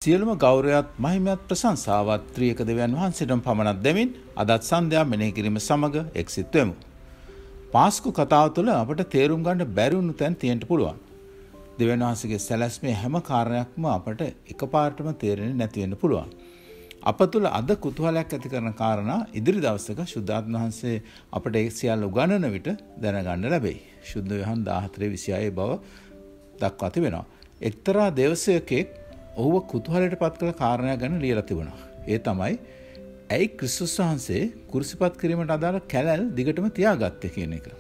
සියලුම ගෞරවයත් මහිමයත් ප්‍රශංසාවත් ත්‍රියක දෙවියන් වහන්සේටම පමණක් දෙමින් අදත් සන්ධ්‍යා මෙනෙහි කිරීම සමග එක්සිත් වෙමු. පාස්කු කතාව තුළ අපට තේරුම් ගන්න බැරි වුණු තැන් තියෙන්න පුළුවන්. දෙවියන් වහන්සේගේ සැලැස්මේ හැම කාරණයක්ම අපට එකපාරටම තේරෙන්නේ නැති වෙන්න පුළුවන්. අප තුළ අද කුතුහලයක් ඇති කරන කාරණා ඉදිරි දවසක ශුද්ධාත්ම වහන්සේ අපට ඒ සියල්ල උගන්වන විට දැනගන්න ලැබෙයි. ශුද්ධ යොහන් 14:26 බව දක්වා තිබෙනවා. එක්තරා දේවසේවකෙක් ඔහුව කුතුහලයට පත් කළ කාරණයක් ගැන ලියලා තිබුණා. ඒ තමයි ඇයි ක්‍රිස්තුස් වහන්සේ කුරුසිපත් කිරීමට අදාළ කැලැල් දිගටම තියාගත්තේ කියන එක.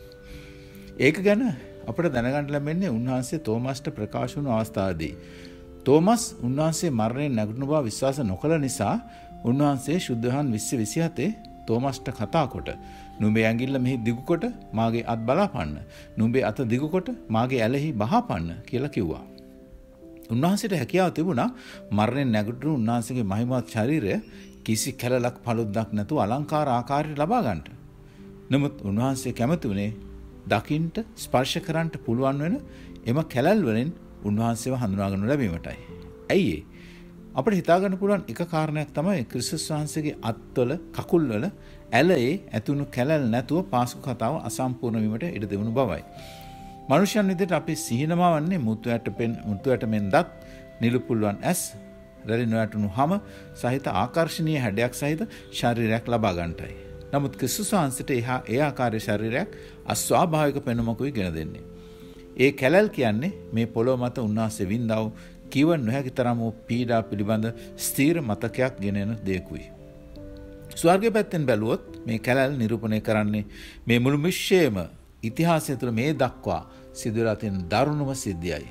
ඒක ගැන අපිට දැනගන්න ලැබෙන්නේ උන්වහන්සේ තෝමස්ට ප්‍රකාශ වුණු අවස්ථාවේදී. තෝමස් උන්වහන්සේ මරණයෙන් නැගුණු බව විශ්වාස නොකළ නිසා උන්වහන්සේ ශුද්ධ යොහන් 20:27 තෝමස්ට කතා කොට නුඹේ ඇඟිල්ල මෙහි දිගු කොට මාගේ අත් බලාපන්න. නුඹේ අත දිගු කොට මාගේ ඇලෙහි බහපන්න කියලා කිව්වා. උන්වහන්සේට හැකියාව තිබුණා මරණයෙන් නැගිටින උන්වහන්සේගේ මහිමවත් ශරීරය කිසි කැලලක් පළුද්දක් නැතුව අලංකාර ආකාරයට ලබා ගන්නට. නමුත් උන්වහන්සේ කැමති වුණේ දකින්ට ස්පර්ශ කරන්නට පුළුවන් වෙන එම කැලල් වලින් උන්වහන්සේව හඳුනා ගන්න ලැබීමටයි. ඇයි ඒ? අපිට හිතා ගන්න පුළුවන් එක කාරණයක් තමයි ක්‍රිස්තුස් වහන්සේගේ අත්වල කකුල්වල ඇලේ ඇතුණු කැලල් නැතුව පාස්කු කතාව අසම්පූර්ණ වීමට ඉඩ දෙවුණු බවයි. මනුෂ්‍යයන් විදිහට අපි සිහිනමවන්නේ මුතු මෙන් දත් නිලුපුල්වන් ඇස් රැලි නොයටුණු හම සහිත ආකර්ශනීය හැඩයක් සහිත ශරීරයක් ලබා ගන්නටයි. නමුත් ක්‍රිස්තුස් වහන්සේට ඒ ආකාරයේ ශරීරයක් අස්වාභාවික පෙනුමකුයි ගෙන දෙන්නේ. ඒ කැලල් කියන්නේ මේ පොළොව මත උන්වහන්සේ වින්දා වූ කිව නොහැකි තරම් වූ පීඩා පිළිබඳ ස්ථීර මතකයක් ගෙනෙන දෙයකුයි. ස්වර්ගයේ පැත්තෙන් බැලුවොත් මේ කැලල් නිරූපණය කරන්නේ මේ මුළු විශ්වයේම ඉතිහාසය තුළ මේ දක්වා සිදුවලා තියෙන දරුණුම සිද්ධියයි.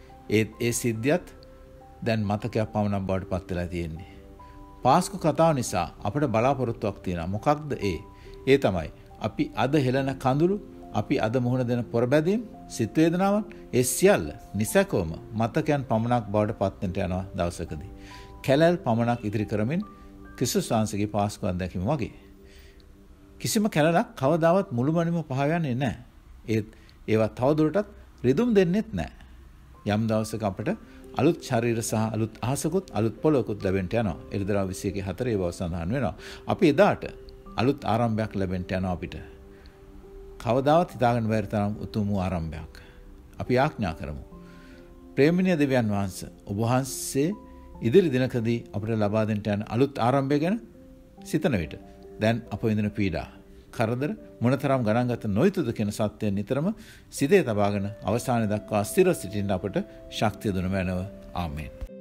ඒ සිද්ධියත් දැන් මතකයක් පමණක් බවට පත් වෙලා තියෙන්නේ. පාස්කු කතාව නිසා අපිට බලාපොරොත්තුවක් තියෙනවා. මොකක්ද ඒ? ඒ තමයි අපි අද හෙළන කඳුළු, අපි අද මුහුණ දෙන පොරබැදීම්, සිත් වේදනාවන්, ඒ සියල්ල නිසකවම මතකයන් පමණක් බවට පත් වෙන්නට යනවා දවසකදී. කැලල් පමණක් ඉදිරි කරමින් ක්‍රිස්තුස් වහන්සේගේ පාස්කු අත්දැකීම වගේ. කිසිම කැලලක් කවදාවත් මුළුමනින්ම පහ යන්නේ නැහැ. ඒවා තවදුරටත් රිදුම් දෙන්නෙත් නැහැ. යම් දවසක අපිට අලුත් ශරීර සහ අලුත් අහසකුත් අලුත් පොළොවකුත් ලැබෙන්න යනවා. එළිදරව් 21:4 ඒ බව සඳහන් වෙනවා. අපි එදාට අලුත් ආරම්භයක් ලැබෙන්න යනවා අපිට. කවදාවත් හිතාගන්න බැරි තරම් උතුම් වූ ආරම්භයක්. අපි ආඥා කරමු. ප්‍රේමණීය දෙවියන් වහන්සේ ඔබ වහන්සේ ඉදිරි දිනකදී අපිට ලබා දෙන්න යන අලුත් ආරම්භය ගැන සිතන විට දැන් අප විඳින පීඩා කරදර මොනතරම් ගණන් ගත නොයුතුද කියන සත්‍යය නිතරම සිතේ තබාගෙන අවසානයේ දක්වා ස්ථිර සිටින්න අපට ශක්තිය දුන මැනව. ආමේන්.